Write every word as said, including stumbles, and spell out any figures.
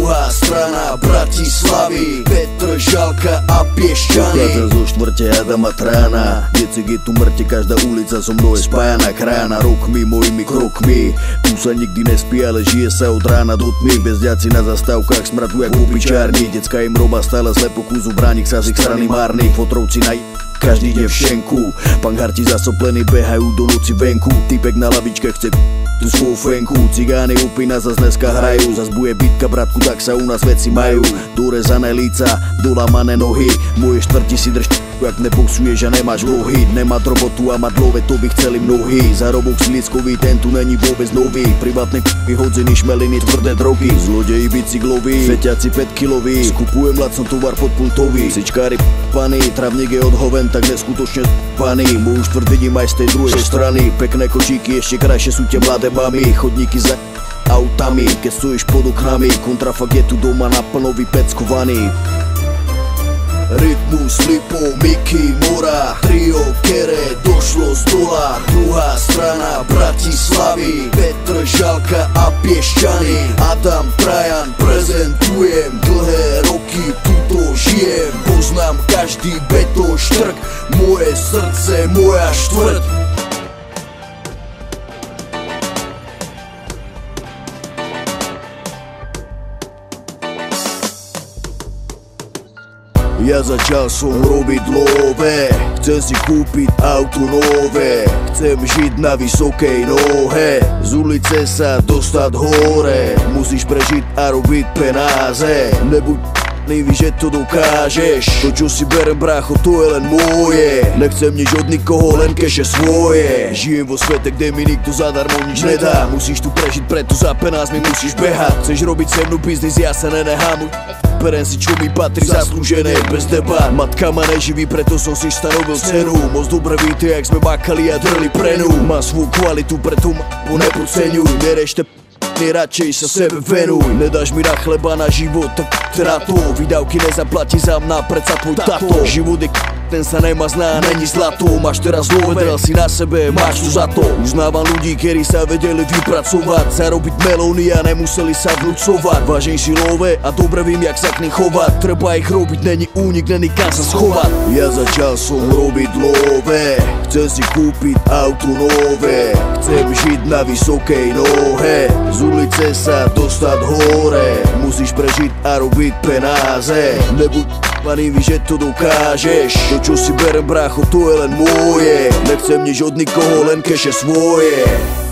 druhá strana Bratislavy, Petr Žalka a Piešťany. Vychádza zo štvrte Adama Trána, Decek je tu mŕte, každá ulica so mnou je spájana krána. Rokmi, mojimi krokmi, tu sa nikdy nespí, ale žije sa od rána do tmy. Bezďaci na zastávkach smradu jak opičárni, decka im roba stále slepo kúzu bránik sa z ich strany márnych. Fotrovci na každý deň v šenku, pangharti zasoplení behajú do noci venku. Typek na lavičke chce tú svoju fenku, cigány upína zas dneska hrajú. Zas bude bitka bratku, tak sa u nás veci majú. Dorezané líca, dolamané nohy, moje štvrti si drž jak neboxuješ a nemáš lohy. Nemá robotu a mať love, to by chceli mnohí. Zarobok silieckový, ten tu není vôbec nový. Privátne k***y, hodziny, šmeliny, tvrdé drogy. Zlodeji bicykloví, feťaci päťkiloví. Skupujem lacno tovar podpultový. Sičkári p***paní, travník je odhoven, tak neskutočne p***paný. Moju štvrť vidím aj z tej druhej strany. Pekné kočíky, ešte krajšie sú tie mladé mami. Chodníky za autami, keď stojíš pod oknami. Kontrafakt je tu doma naplno vypeckovaný. Rytmus, Lipo, Miky, Mora, trio, kere došlo z dola. Druhá strana Bratislavy, Petr Žalka a Piešťany. Adam Trajan prezentujem, dlhé roky tuto žijem. Poznám každý beton štrk, moje srdce, moja štvrť. Ja začal som robiť love, chcem si kúpiť auto nové. Chcem žiť na vysokej nohe, z ulice sa dostať hore. Musíš prežiť a robiť penáze, nebuď nevy, že to dokážeš. To čo si berem brácho, to je len moje. Nechcem nič od nikoho, len keše svoje. Žijem vo svete, kde mi nikto zadarmo nič nedá. Musíš tu prežiť, preto za penázmi musíš behať. Chceš robiť se mnou biznis, ja sa nenechám. Berem si čo mi patrí, zaslúžené bez debat. Matka ma neživí, preto som si stanovil cenu. Moc dobre víte, jak sme makali a drli prenu. Má svoju kvalitu, preto ma nepodceňuj. Nerešte p***ny, radšej sa sebe venuj. Nedáš mi na chleba na život, tak teda to. Výdavky nezaplatí za mňa, predsa tvoj tato. Život je k***, ten sa nemá zná, není zlato. Máš teraz love, vedel si na sebe, máš tu za to. Uznávam ľudí, ktorí sa vedeli vypracovať, zarobiť melóny a nemuseli sa vnúcovať. Vážim si love a dobre vím, jak sa k nim chovať. Treba ich robiť, není únik, není kam sa schovať. Ja začal som robiť love, chcem si kúpiť auto nové. Chcem žiť na vysokej nohe, z ulice sa dostať hore. Musíš prežiť a robiť penáze, nebuď p***paný, víš, že to dokážeš. To čo si berem brácho, to je len moje. Nechcem nič od nikoho, len keše svoje.